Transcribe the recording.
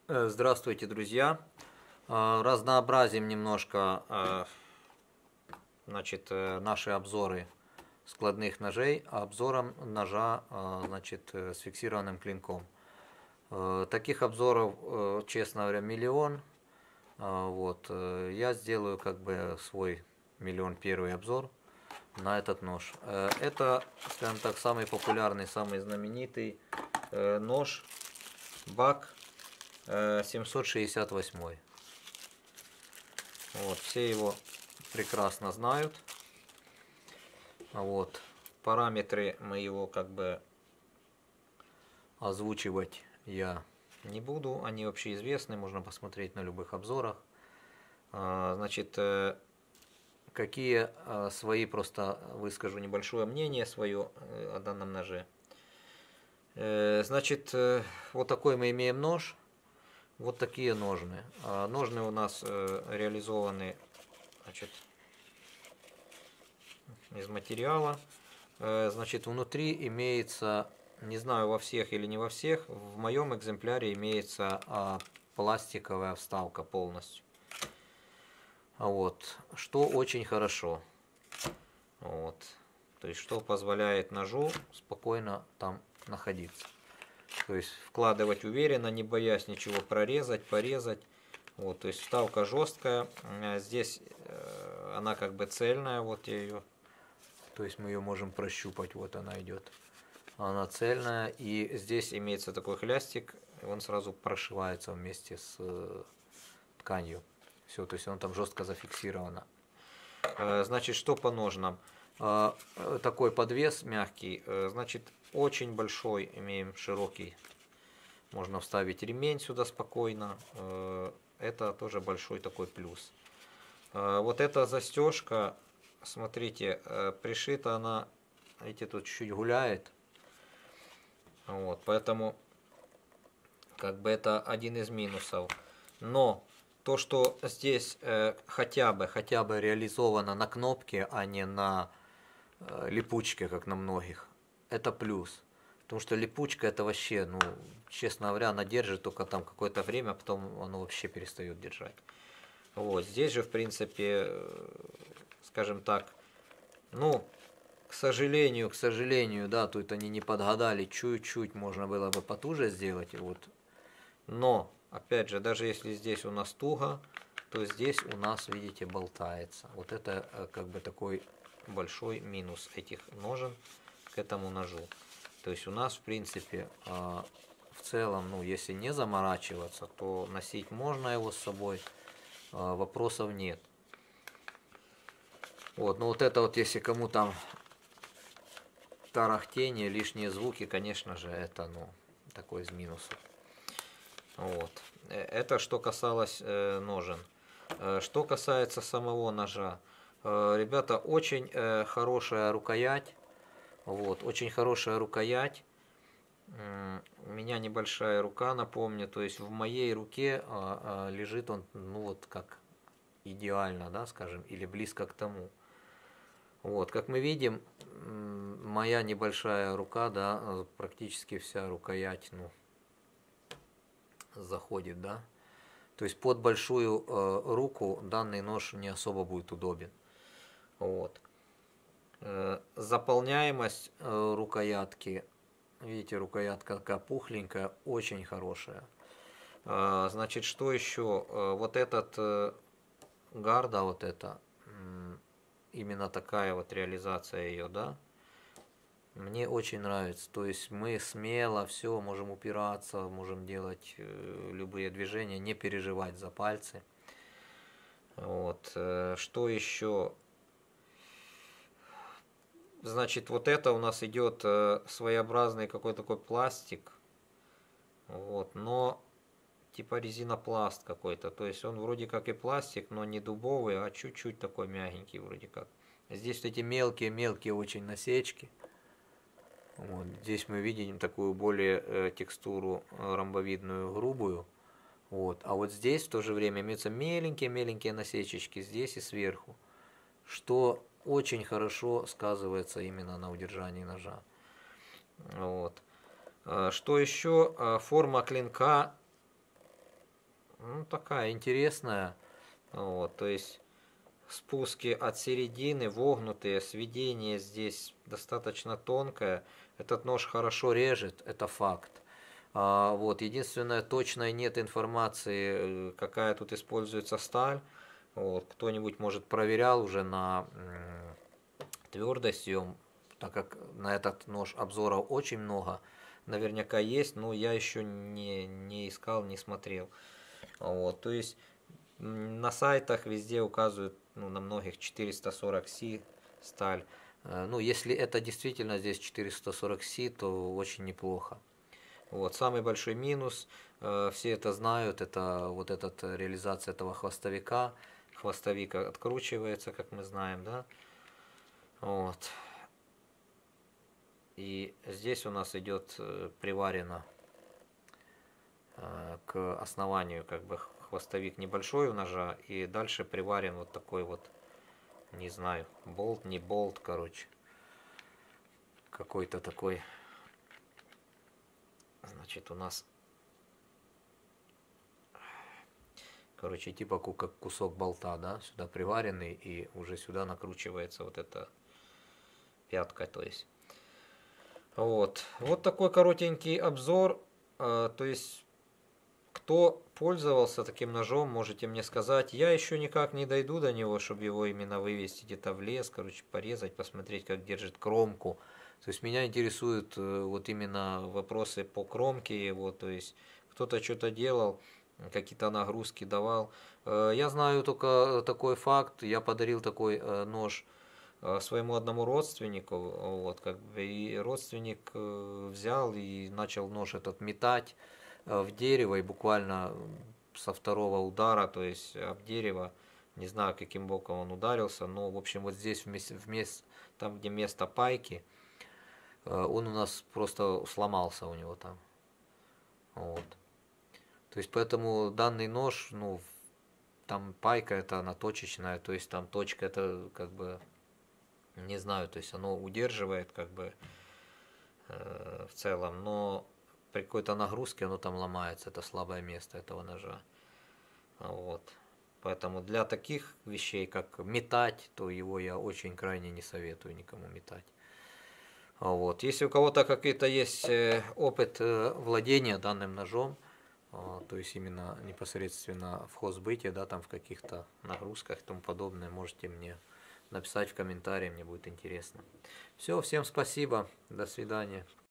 Здравствуйте, друзья! Разнообразим немножко наши обзоры складных ножей обзором ножа с фиксированным клинком. Таких обзоров, честно говоря, миллион. Я сделаю как бы свой миллион первый обзор на этот нож. Это, скажем так, самый популярный, самый знаменитый нож БАК 768. Все его прекрасно знают. Параметры мы его как бы озвучивать я не буду. Они общеизвестны, можно посмотреть на любых обзорах. Какие свои, просто выскажу небольшое мнение свое о данном ноже. Вот такой мы имеем нож. Вот такие ножны. Ножны у нас реализованы из материала. Внутри имеется, не знаю во всех или не во всех, в моем экземпляре имеется пластиковая вставка полностью. Что очень хорошо. То есть, что позволяет ножу спокойно там находиться. То есть вкладывать уверенно, не боясь ничего прорезать, порезать. То есть вставка жесткая. Здесь она как бы цельная. Вот я ее. То есть мы ее можем прощупать. Вот она идет. Она цельная. И здесь имеется такой хлястик. Он сразу прошивается вместе с тканью. Все, то есть он там жестко зафиксировано. Что по ножнам? Такой подвес мягкий. Очень большой, имеем широкий. Можно вставить ремень сюда спокойно. Это тоже большой такой плюс. Вот эта застежка, смотрите, пришита она, видите, тут чуть-чуть гуляет. Поэтому как бы это один из минусов. Но то, что здесь хотя бы реализовано на кнопке, а не на липучке, как на многих, это плюс. Потому что липучка это вообще, честно говоря, она держит только там какое-то время, а потом оно вообще перестает держать. Здесь же, в принципе, скажем так, к сожалению, да, тут они не подгадали, чуть-чуть можно было бы потуже сделать. Но, опять же, даже если здесь у нас туго, то здесь у нас, видите, болтается. Вот это как бы такой большой минус этих ножен к этому ножу. То есть у нас, в принципе, в целом, если не заморачиваться, то носить можно его с собой, вопросов нет. Если кому там тарахтение, лишние звуки, конечно же, это, такой из минусов. Это что касалось ножен. Что касается самого ножа. Ребята, очень хорошая рукоять. Очень хорошая рукоять. У меня небольшая рука, напомню. То есть в моей руке лежит он, как идеально, да, скажем, или близко к тому. Как мы видим, моя небольшая рука, да, практически вся рукоять, заходит, да. То есть под большую руку данный нож не особо будет удобен. Заполняемость рукоятки, видите, рукоятка такая пухленькая, очень хорошая. Что еще? Вот этот гарда, вот это, именно такая вот реализация ее, да, мне очень нравится. То есть мы смело все можем упираться, можем делать любые движения, не переживать за пальцы. Что еще? Вот это у нас идет своеобразный какой-то такой пластик. Но типа резинопласт какой-то. То есть он вроде как и пластик, но не дубовый, а чуть-чуть такой мягенький вроде как. Здесь эти мелкие очень насечки. Здесь мы видим такую более текстуру ромбовидную, грубую. А вот здесь в то же время имеются меленькие насечечки здесь и сверху, что очень хорошо сказывается именно на удержании ножа. Что еще? Форма клинка ну, такая интересная. Вот, то есть спуски от середины вогнутые, сведение здесь достаточно тонкое. Этот нож хорошо режет, это факт. Вот, единственное, точной нет информации, какая тут используется сталь. Вот, кто-нибудь, может, проверял уже на твердость ее, так как на этот нож обзоров очень много. Наверняка есть, но я еще не искал, не смотрел. Вот, то есть на сайтах везде указывают, ну, на многих 440C сталь. Ну, если это действительно здесь 440C, то очень неплохо. Вот, самый большой минус, все это знают, это вот эта реализация этого хвостовика. Хвостовик откручивается, как мы знаем, да. Вот. И здесь у нас идет приварено к основанию как бы хвостовик небольшой у ножа, и дальше приварен вот такой вот, не знаю, болт, не болт, короче, какой-то такой, значит, у нас, короче, типа как кусок болта, да, сюда приваренный, и уже сюда накручивается вот эта пятка, то есть. Вот такой коротенький обзор, то есть кто пользовался таким ножом, можете мне сказать. Я еще никак не дойду до него, чтобы его именно вывести где-то в лес, короче, порезать, посмотреть, как держит кромку. То есть меня интересуют вот именно вопросы по кромке его, то есть кто-то что-то делал, какие-то нагрузки давал. Я знаю только такой факт, я подарил такой нож своему одному родственнику, вот, как бы, и родственник взял и начал нож этот метать в дерево, и буквально со второго удара, то есть об дерево, не знаю, каким боком он ударился, но, в общем, вот здесь, там, где место пайки, он у нас просто сломался у него там. Вот. То есть, поэтому данный нож, ну, там пайка, это она точечная, то есть там точка, это как бы, не знаю, то есть оно удерживает как бы в целом, но при какой-то нагрузке оно там ломается, это слабое место этого ножа. Вот. Поэтому для таких вещей, как метать, то его я очень крайне не советую никому метать. Вот. Если у кого-то какие-то есть опыт владения данным ножом, то есть именно непосредственно в хозбыте, да, там в каких-то нагрузках и тому подобное, можете мне написать в комментарии, мне будет интересно. Все, всем спасибо, до свидания.